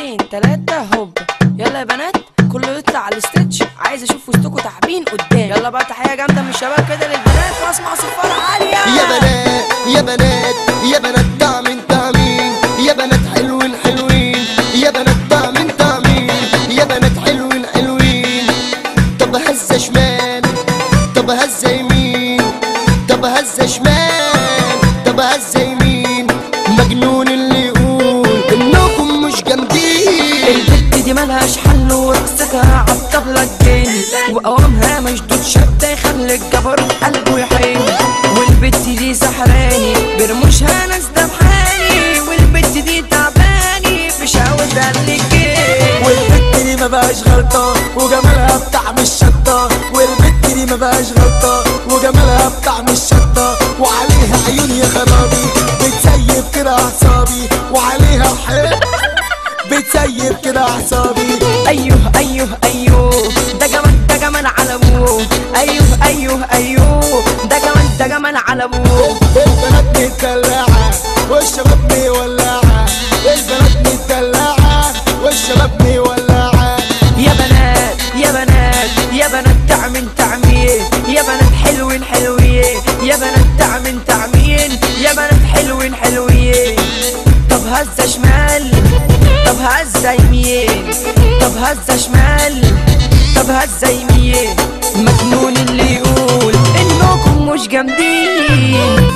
اتنين تلاتة هوب. يلا يا بنات كله يطلع على الستيتش، عايز اشوف وسطكوا تعبين قدام. يلا بقى تحية جامدة من الشباب كده للبنات واسمع صفارة عالية. يا بنات يا بنات يا بنات تعمين تعمين، يا بنات حلوين حلوين، يا بنات تعمين تعمين، يا بنات حلوين حلوين. طب هزة شمال، طب هزة يمين، طب هزة شمال، طب هزة يمين. مجنون اللي يقول انكم مش جامدين. البت دي ملهاش حل ورقصتها عالطبلة تجين، وقوامها مشدود شدة يخلي الجبروت قلبه يحين. والبت دي سحراني برموشها ناس دبحاني، والبت دي تعباني في شاوتها اللي جين. والبت دي مبقاش غلطة وجمالها بطعم الشطة، والبت دي مبقاش غلطة وجمالها بطعم الشطة. وعليها عيون يا خرابي بتسيب كده اعصابي، وعليها حب بتسيب كده اعصابي. ايوه ايوه ايوه ده جمال ده جمال على ابوه. ايوه ايوه ايوه ده جمال ده جمال على ابوه. البنات متدلعة والشباب مولعة، البنات متدلعة والشباب مولعة. يا بنات يا بنات يا بنات تعمين تعمين، يا بنات حلوين حلوين، يا بنات تعمين تعمين، يا بنات حلوين حلوين. طب هزة شمال، طب هزة يمين، طب هزة شمال، طب هزة يمين. مجنون اللي يقول انكم مش جامدين.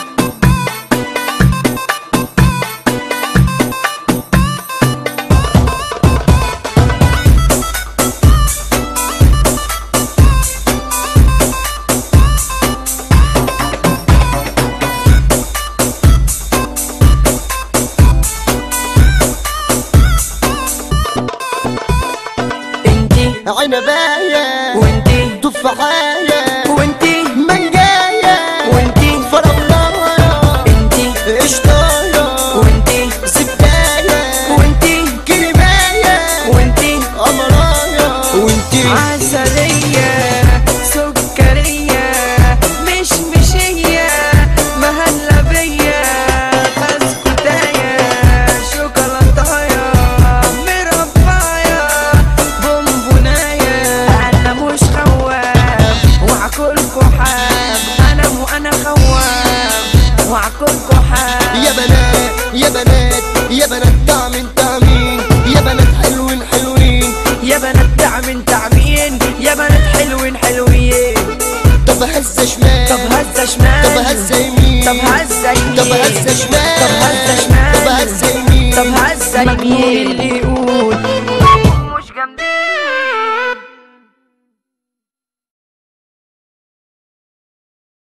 عنباية وانتي تفاحية وانتي منجاية وانتي فراولة انتي قشطاية وانتي زبداية وانتي كريماية وانتي قمراية وانتي عسلية سكرية مشمشية مهلبية بسكوتاية شوكولاتاية مرباية بونبوناية. أنا مش خواب وعكلكوا حاب، أنا خواب وعكلكوا حاب. يا بنات يا بنات يا بنات تعمين تعمين، يا بنات حلوين حلوين، يا بنات تعمين تعمين، يا بنات حلوين حلوين. طب هزة شمال، طب هزة شمال، طب هزة يمين، طب هزة يمين، طب هزة شمال، طب هزة شمال، طب هزة يمين. طب هزة يمين. اللي يقول